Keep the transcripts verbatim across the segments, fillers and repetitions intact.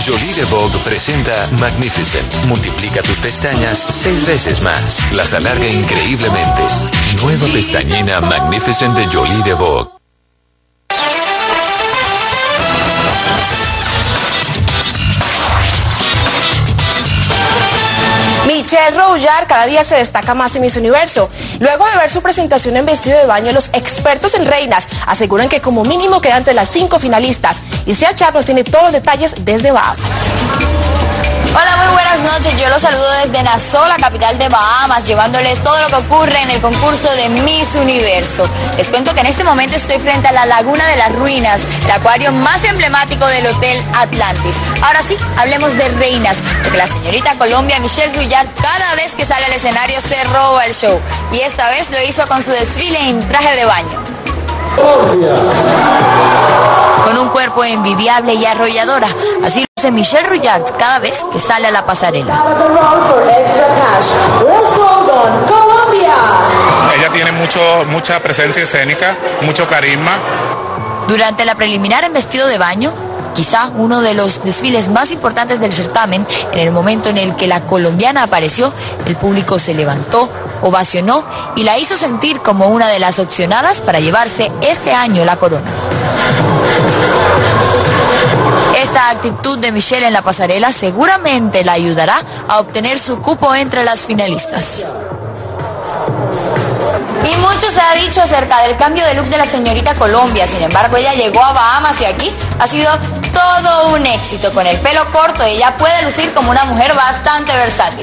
Jolie de Vogue presenta Magnificent. Multiplica tus pestañas seis veces más. Las alarga increíblemente. Nueva pestañina Magnificent de Jolie de Vogue. Michelle Rouillard cada día se destaca más en Miss Universo. Luego de ver su presentación en vestido de baño, los expertos en reinas aseguran que como mínimo queda entre las cinco finalistas. Y Sia Chat nos tiene todos los detalles desde Bahamas. Hola, muy buenas noches. Yo los saludo desde Nassau, la capital de Bahamas, llevándoles todo lo que ocurre en el concurso de Miss Universo. Les cuento que en este momento estoy frente a la Laguna de las Ruinas, el acuario más emblemático del Hotel Atlantis. Ahora sí, hablemos de reinas, porque la señorita Colombia Michelle Rouillard cada vez que sale al escenario se roba el show. Y esta vez lo hizo con su desfile en traje de baño. Con un cuerpo envidiable y arrolladora, así luce Michelle Rouillard cada vez que sale a la pasarela. Ella tiene mucho, mucha presencia escénica, mucho carisma. Durante la preliminar en vestido de baño, quizá uno de los desfiles más importantes del certamen, en el momento en el que la colombiana apareció, el público se levantó, ovacionó y la hizo sentir como una de las opcionadas para llevarse este año la corona. Esta actitud de Michelle en la pasarela seguramente la ayudará a obtener su cupo entre las finalistas. Y mucho se ha dicho acerca del cambio de look de la señorita Colombia. Sin embargo, ella llegó a Bahamas y aquí ha sido todo un éxito. Con el pelo corto, ella puede lucir como una mujer bastante versátil.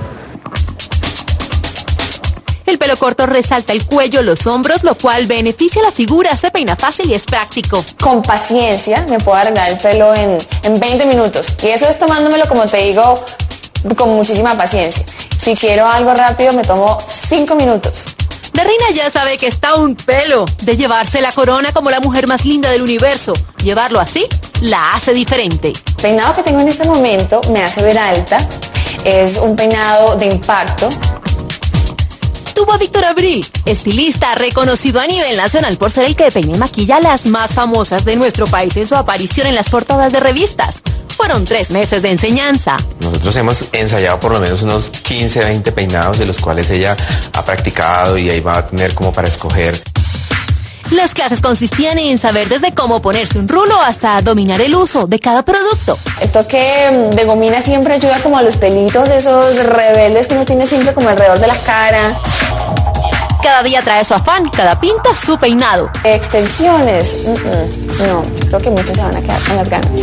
El pelo corto resalta el cuello, los hombros, lo cual beneficia a la figura, se peina fácil y es práctico. Con paciencia me puedo arreglar el pelo en, en veinte minutos. Y eso es tomándomelo, como te digo, con muchísima paciencia. Si quiero algo rápido me tomo cinco minutos. La reina ya sabe que está a un pelo de llevarse la corona como la mujer más linda del universo. Llevarlo así la hace diferente. El peinado que tengo en este momento me hace ver alta. Es un peinado de impacto. Tuvo a Víctor Abril, estilista reconocido a nivel nacional por ser el que peina y maquilla a las más famosas de nuestro país en su aparición en las portadas de revistas. Fueron tres meses de enseñanza. Nosotros hemos ensayado por lo menos unos quince, veinte peinados, de los cuales ella ha practicado y ahí va a tener como para escoger. Las clases consistían en saber desde cómo ponerse un rulo hasta dominar el uso de cada producto. El toque de gomina siempre ayuda como a los pelitos esos rebeldes que uno tiene siempre como alrededor de la cara. Cada día trae su afán, cada pinta su peinado. Extensiones, mm-mm, no, creo que muchos se van a quedar con las ganas.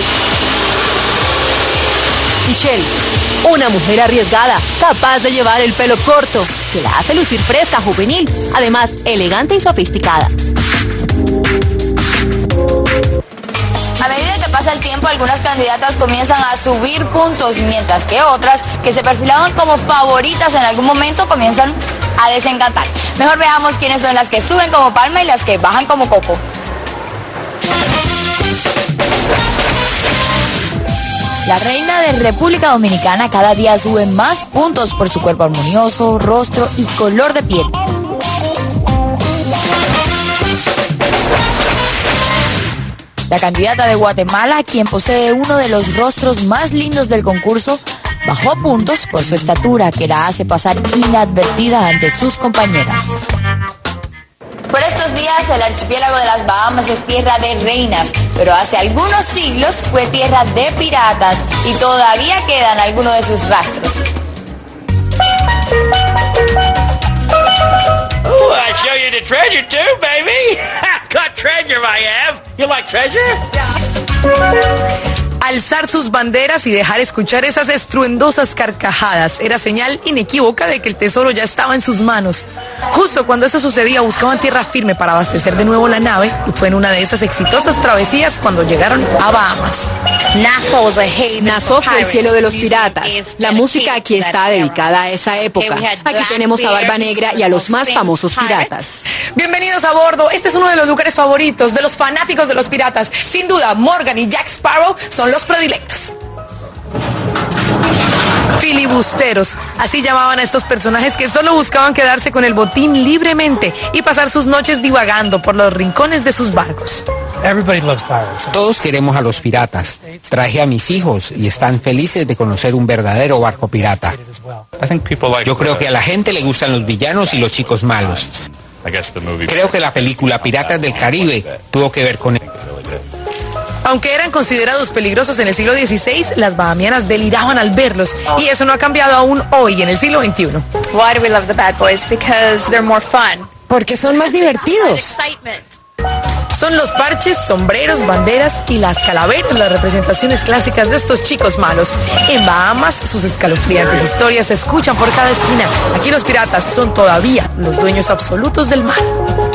Michelle, una mujer arriesgada, capaz de llevar el pelo corto, que la hace lucir fresca, juvenil, además elegante y sofisticada. A medida que pasa el tiempo, algunas candidatas comienzan a subir puntos, mientras que otras, que se perfilaban como favoritas en algún momento, comienzan a desencantar. Mejor veamos quiénes son las que suben como palma y las que bajan como coco. La reina de República Dominicana cada día sube más puntos por su cuerpo armonioso, rostro y color de piel. La candidata de Guatemala, quien posee uno de los rostros más lindos del concurso, bajó puntos por su estatura, que la hace pasar inadvertida ante sus compañeras. Por estos días, el archipiélago de las Bahamas es tierra de reinas, pero hace algunos siglos fue tierra de piratas y todavía quedan algunos de sus rastros. Oh, I'll show you the treasure too, baby. Got treasure I have. You like treasure? Alzar sus banderas y dejar escuchar esas estruendosas carcajadas era señal inequívoca de que el tesoro ya estaba en sus manos. Justo cuando eso sucedía, buscaban tierra firme para abastecer de nuevo la nave, y fue en una de esas exitosas travesías cuando llegaron a Bahamas. Nassau fue el cielo de los piratas. La música aquí está dedicada a esa época. Aquí tenemos a Barba Negra y a los más famosos piratas. Bienvenidos a bordo. Este es uno de los lugares favoritos de los fanáticos de los piratas. Sin duda, Morgan y Jack Sparrow son los predilectos. Filibusteros, así llamaban a estos personajes que solo buscaban quedarse con el botín libremente y pasar sus noches divagando por los rincones de sus barcos. Everybody loves pirates. Todos queremos a los piratas. Traje a mis hijos y están felices de conocer un verdadero barco pirata. Yo creo que a la gente le gustan los villanos y los chicos malos. Creo que la película Piratas del Caribe tuvo que ver con él. Aunque eran considerados peligrosos en el siglo dieciséis, las bahamianas deliraban al verlos, y eso no ha cambiado aún hoy, en el siglo veintiuno. Why do we love the bad boys? Because they're more fun. Porque son más divertidos. Son los parches, sombreros, banderas y las calaveras las representaciones clásicas de estos chicos malos. En Bahamas, sus escalofriantes historias se escuchan por cada esquina. Aquí los piratas son todavía los dueños absolutos del mar.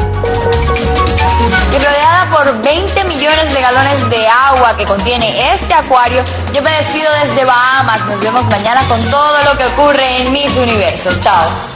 Y rodeada por veinte millones de galones de agua que contiene este acuario, yo me despido desde Bahamas. Nos vemos mañana con todo lo que ocurre en Miss Universo. Chao.